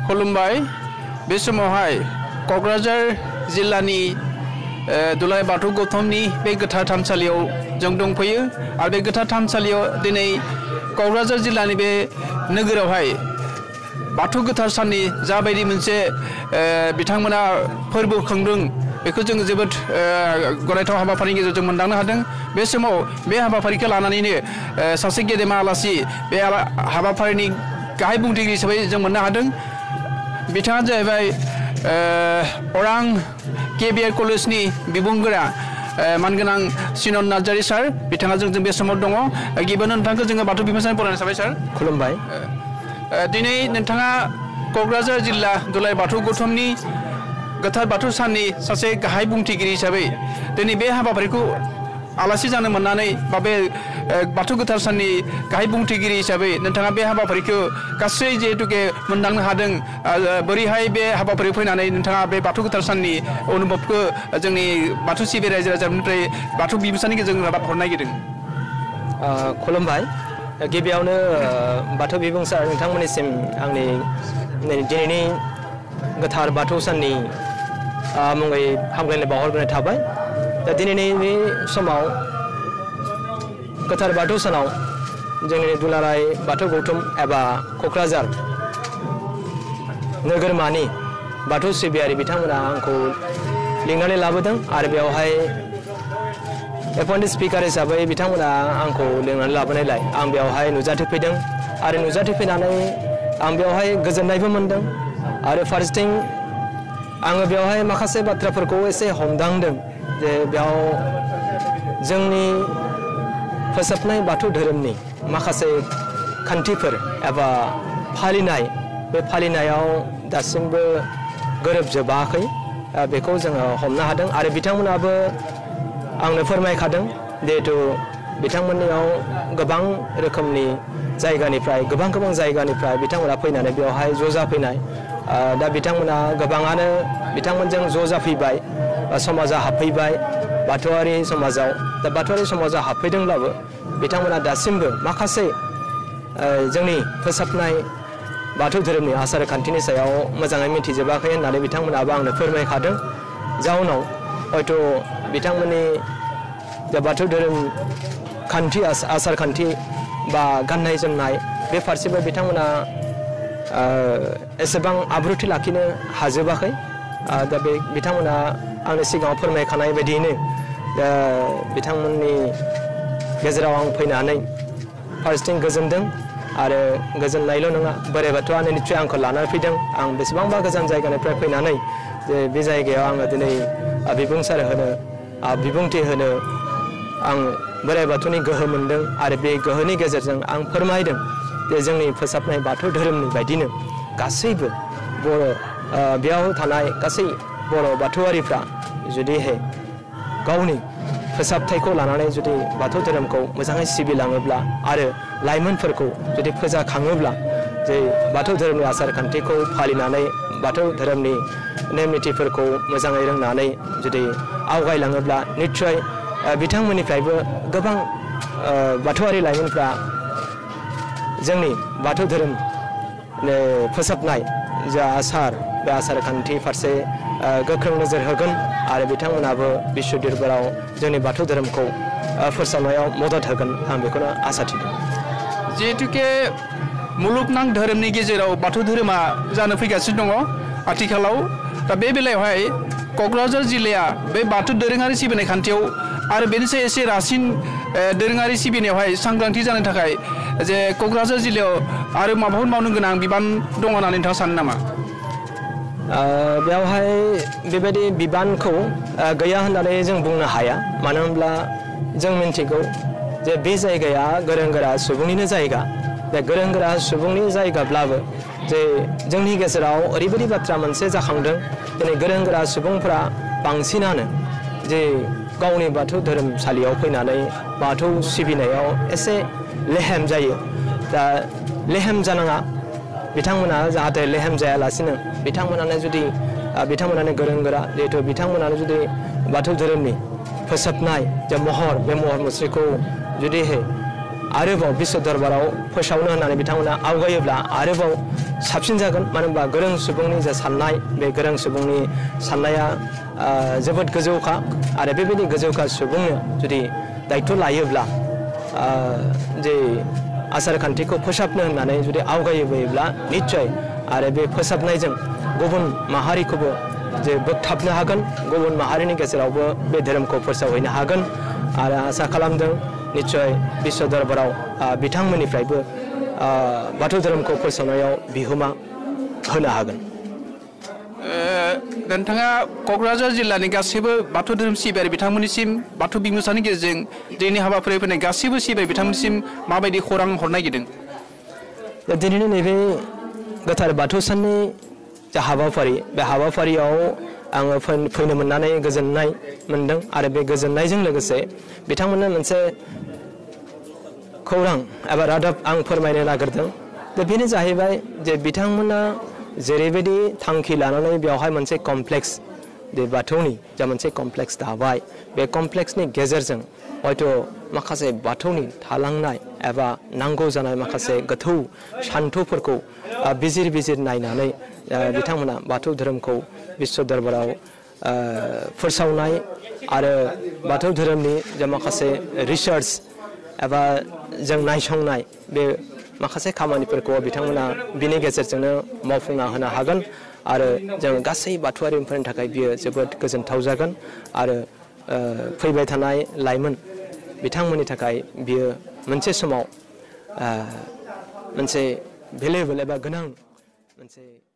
खुलुमबाय बे समावहाय क'क्राझार जिल्लानि दुलाराय बाथौ गौतमनि बे गोथार थानसालियाव जों दंफैयो आरो बे गोथार थानसालियाव दिनै क'क्राझार जिल्लानि बे नोगोरावहाय बाथौ गोथार साननि जाबायदि मोनसे बिथांमोना फोरबो खुंदों बेखौ जों जोबोद गनायथाव हाबाफारिनि गेजेरजों मोनदांनो हादों। बे समाव बे हाबाफारिखौ लानानैनो सासे गेदेमा आलासि बे हाबाफारिनि गाहाय बुंथिगिरि हिसाबै जों मोननो हादों। बिथाङा जाहैबाय अरां केबिआर कलेजनि बिबुंगोरा मानगोनां सिनन नार्जारी सार बिथाङा जों बे समाव दङ। गिबियावनो नोंथांखौ जोङो बाथौ बिबुंसारनि बरायनाय थाबाय सार। खुलुमबाय। दिनै नोंथाङा क'क्राझार जिल्ला दुलाराय बाथौ गौतमनि गोथार बाथौ साननि सासे गाहाय बुंथिगिरि हिसाबै दिनै बे हाबाफारिखौ आलासि जानो मोननानै बा बे बाथौ गोथार साननि गाहाय बुंथिगिरि हिसाबै नोंथाङा बे हाबाफारिखौ गासै जिहेतुके मोनदांनो हादों बोरैहाय बे हाबाफारियाव फैनानै नोंथाङा बे बाथौ गोथार साननि अनुभबखौ जोंनि बाथौ सिबियारि रायजो राजानिफ्राय बाथौ बिबुंसारनि गेजेरजों हरनो नागिरदों। खुलुमबाय। गिबियावनो बाथौ बिबुंसार नोंथांमोननिसिम आंनि दिनैनि गोथार बाथौ साननि मुङै हामग्लायनाय बावहरग्रोनाय थाबाय। दा दिनैनि समाव गोथार बाथौ सानाव जोंनि दुलाराय बाथौ गौतम एबा क'क्राझार नोगोरमानि बाथौ सिबियारि बिथांमोना आंखौ लिंनानै लाबोदों आरो बेवहाय एपइन्टेड स्पिकार हिसाबै बिथांमोना आंखौ लिंनानै लाबोनायलाय आं बेवहाय नुजाथिफैदों आरो नुजाथिफैनानै आं बेवहाय गोजोननायबो मोनदों आरो फारसेथिं आङो बेवहाय माखासे बाथ्राफोरखौ एसे हमदांदों जे बेयाव जोंनि फोसाबनाय बाथौ धोरोमनि माखासे खान्थिफोर एबा फालिनाय बे फालिनायाव दासिमबो गोरोबजोबाखै बेखौ जोङो हमनो हादों आरो बिथांमोनाबो आंनो फोरमायखादों जिहेथु बिथांमोननियाव गोबां रोखोमनि जायगानिफ्राय गोबां जायगानिफ्राय बिथांमोना फैनानै बेवहाय ज' जाफैनाय दा बिथांमोना गोबाङानो बिथांमोनजों ज' जाफैबाय समाजा हाबफैबाय बाथौआरि समाजाव दा बाथौआरि समाजाव हाबफैदोंब्लाबो बिथांमोना दासिमबो माखासे जोंनि फोसाबनाय बाथौ धोरोमनि आसार खान्थिनि सायाव मोजाङै मिथिजोबाखै होननानै बिथांमोनाबो आंनो फोरमायखादों। जाउनाव हयथ' बिथांमोननि बाथौ धोरोम खान्थि आसार खान्थि बा गाननाय जोमनाय बे फारसेबो बिथांमोना एसेबां आब्रुथि लाखिनो हाजोबाखै। दा बे बिथांमोना आंनि सिगाङाव फोरमायखानाय बायदियैनो बिथांमोननि गेजेराव आं फैनानै फारसेथिं गोजोनदों आरो गोजोननायल' नङा बोराइ बाथौआनो निस्सय आंखौ लानानै फैदों। आं बेसेबांबा गोजान जायगानिफ्राय फैनानै जे बे जायगायाव आङो दिनै बिबुंसार होनो बिबुंथि होनो आं बोराइ बाथौनि गोहो मोनदों आरो बे गोहोनि गेजेरजों आं फोरमायदों जे जोंनि फोसाबनाय बाथौ धोरोमनि बायदिनो गासैबो बर' बेयाव थानाय गासै बर' बाथौआरिफ्रा जुदिहाय गावनि फोसाबथायखौ लानानै जुदि बाथौ धोरोमखौ मोजाङै सिबिलाङोब्ला आरो लाइमोनफोरखौ जुदि फोजाखाङोब्ला जे बाथौ धोरोमनि आसार खान्थिखौ फालिनानै बाथौ धोरोमनि नेम निथिफोरखौ मोजाङै रोंनानै जुदि आवगायलाङोब्ला निस्सय बिथांमोननिफ्रायबो गोबां बाथौआरि लाइमोनफ्रा जोंनि बाथौ धोरोम फोसाबनाय जा बे आसार खान्थि फारसे गोख्रों नोजोर होगोन आरो बिथांमोनाबो बिश्व दरबाराव जोंनि बाथौ धोरोमखौ फोसाबनायाव मदद होगोन आं बेखौनो आसा थिदों। जिहेतुके मुलुगनां धोरोमनि गेजेराव बाथौ धोरोमा जानो फैगासिनो दङ आथिखालाव। दा बे बेलायावहाय क'क्राझार जिल्लाया बे बाथौ दोरोङारि सिबिनाय खान्थियाव आरो बेनिसाय एसे रासिन दोरोङारि सिबिनायावहाय सांग्रांथि जानो थाखाय जे क'क्राझार जिल्लायाव आरो माबाफोर मावनो गोनां बिबान दङ होननानै नोंथाङा सानो नामा? बेवहाय बेबायदि बिबानखौ गैया होननानै जों बुंनो हाया। मानो होनब्ला जों मिन्थिगौ जे बे जायगाया गोरों गोरा सुबुंनिनो जायगा। बे गोरों गोरा सुबुंनि जायगाब्लाबो जे जोंनि गेजेराव ओरैबायदि बाथ्रा मोनसे जाखांदों दिनै गोरों गोरा सुबुंफ्रा बांसिनानो जे गावनि बाथौ धोरोमसालियाव फैनानै बाथौ सिबिनायाव एसे लेहेम जायो। दा लेहेम जानाङा बिथांमोना जाहाथे लेहेम जायालासिनो बिथांमोनानो गोरों गोरा जिहेतु बिथांमोनानो जुदि बाथौ धोरोमनि फोसाबनाय जे महर बे महर मुस्रिखौ जुदिहाय आरोबाव बिश्व दरबाराव फोसावनो होननानै बिथांमोना आवगायोब्ला आरोबाव साबसिन जागोन मानो होनबा गोरों सुबुंनि जा साननाय बे गोरों सुबुंनि साननाया जोबोद गोजौखा आरो बेबायदि गोजौखा सुबुंनो जुदि दायित्व लायोब्ला जे आसार खान्थिखौ फोसाबनो होननानै जुदि आवगायोब्ला निश्चय आरो बे फोसाबनायजों गुबुन माहारिखौबो जे बोगथाबनो हागोन गुबुन माहारिनि गेजेरावबो बे धोरोमखौ फोसावहैनो हागोन आरो आसा खालामदों निश्चय विश्व दरबाराव बिथांमोननिफ्रायबो बाथौ धोरोमखौ फोसावनायाव बिहोमा होनो हागोन। नोंथाङा क'क्राझार जिल्लानि गासैबो बाथौ धोरोम सिबियारि बिथांमोननिसिम बाथौ बिमुसानि गेजेरजों दिनैनि हाबाफारियाव फैनाय गासैबो सिबियारि बिथांमोननिसिम माबायदि खौरां हरनो नागिरदों? दिनैनि नैबे गोथार बाथौ साननि जा हाबाफारि बे हाबाफारियाव आङो फैनो मोननानै गोजोननाय मोनदों आरो बे गोजोननायजों लोगोसे बिथांमोननो मोनसे खौरां एबा रादाब आं फोरमायनो नागिरदों। दा बेनो जाहैबाय जे बिथांमोना जेरैबायदि थांखि लानानै बेवहाय मोनसे कमप्लेक्स बे बाथौनि जा मोनसे कमप्लेक्स दाबाय बे कमप्लेक्सनि गेजेरजों हयथ' माखासे बाथौनि थालांनाय एबा नांगौ जानाय माखासे गोथौ सान्थौफोरखौ बिजिर बिजिर नायनानै बिथांमोना बाथौ धोरोमखौ विश्व दरबाराव फोसावनाय आरो बाथौ धोरोमनि जा माखासे रिसार्च एबा जों नायसंनाय बे माखासे खामानिफोरखौ बिथांमोना बिनि गेजेरजोंनो मावफुंना होनो हागोन आरो जों गासै बाथौआरिफोरनि थाखाय बियो जोबोद गोजोनथाव जागोन आरो फैबाय थानाय लाइमोन बिथांमोननि थाखाय बियो मोनसे समाव मोनसे भेलुएबल एबा गोनां मोनसे